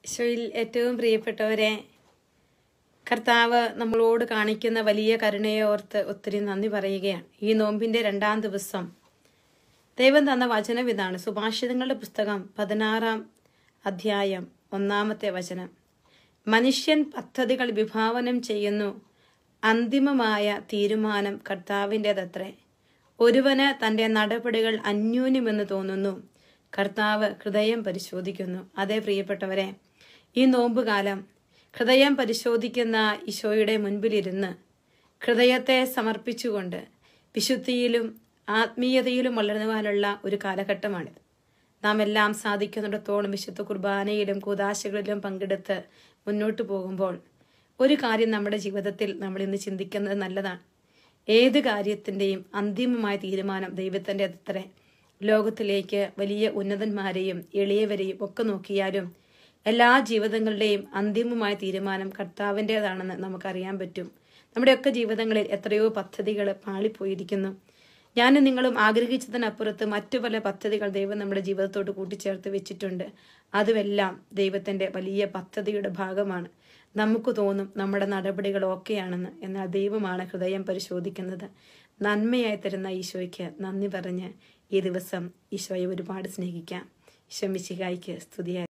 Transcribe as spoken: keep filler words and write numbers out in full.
ഈശോയിൽ ഏറ്റവും പ്രിയപ്പെട്ടവരെ, കർത്താവ് നമ്മളോട് കാണിക്കുന്ന വലിയ കരുണയെ ഓർത്ത് ഒത്തിരി നന്ദി പറയുകയാണ്. ഈ നോമ്പിന്റെ രണ്ടാം ദിവസം ദൈവം തന്ന വചനം ഇതാണ്. സുഭാഷിതങ്ങളുടെ പുസ്തകം പതിനാറാം അധ്യായം ഒന്നാമത്തെ വചനം. മനുഷ്യൻ പദ്ധതികൾ വിഭാവനം ചെയ്യുന്നു, അന്തിമമായ തീരുമാനം കർത്താവിൻ്റെതത്രേ. ഒരുവന് തൻ്റെ നടപടികൾ അന്യോന്യമെന്ന് തോന്നുന്നു, കർത്താവ് ഹൃദയം പരിശോധിക്കുന്നു. അതേ പ്രിയപ്പെട്ടവരെ, ഈ നോമ്പുകാലം ഹൃദയം പരിശോധിക്കുന്ന ഈശോയുടെ മുൻപിലിരുന്ന് ഹൃദയത്തെ സമർപ്പിച്ചുകൊണ്ട് വിശുദ്ധിയിലും ആത്മീയതയിലും വളരുവാനുള്ള ഒരു കാലഘട്ടമാണിത്. നാം എല്ലാം സാധിക്കുന്നിടത്തോളം വിശുദ്ധ കുർബാനയിലും കൂദാശകളിലും പങ്കെടുത്ത് മുന്നോട്ട് പോകുമ്പോൾ ഒരു കാര്യം നമ്മുടെ ജീവിതത്തിൽ നമ്മൾ ഇന്ന് ചിന്തിക്കുന്നത് നല്ലതാണ്. ഏത് കാര്യത്തിൻ്റെയും അന്തിമമായ തീരുമാനം ദൈവത്തിൻ്റെ അത്രേ. ലോകത്തിലേക്ക് വലിയ ഉന്നതന്മാരെയും എളിയവരെയും ഒക്കെ നോക്കിയാലും എല്ലാ ജീവിതങ്ങളുടെയും അന്തിമമായ തീരുമാനം കർത്താവിൻ്റെതാണെന്ന് നമുക്കറിയാൻ പറ്റും. നമ്മുടെയൊക്കെ ജീവിതങ്ങളിൽ എത്രയോ പദ്ധതികൾ പാളിപ്പോയിരിക്കുന്നു. ഞാനും നിങ്ങളും ആഗ്രഹിച്ചതിനപ്പുറത്ത് മറ്റു പല പദ്ധതികൾ ദൈവം നമ്മുടെ ജീവിതത്തോട് കൂട്ടിച്ചേർത്ത് വെച്ചിട്ടുണ്ട്. അതുമെല്ലാം ദൈവത്തിൻ്റെ വലിയ പദ്ധതിയുടെ ഭാഗമാണ്. നമുക്ക് തോന്നും നമ്മുടെ നടപടികൾ ഓക്കെയാണെന്ന്, എന്നാൽ ദൈവമാണ് ഹൃദയം പരിശോധിക്കുന്നത്. നന്മയായി തരുന്ന ഈശോയ്ക്ക് നന്ദി പറഞ്ഞ് ഈ ദിവസം ഈശോയെ ഒരുപാട് സ്നേഹിക്കാം. ഈശോ മിശിഹായ്ക്ക് സ്തുതിയായി.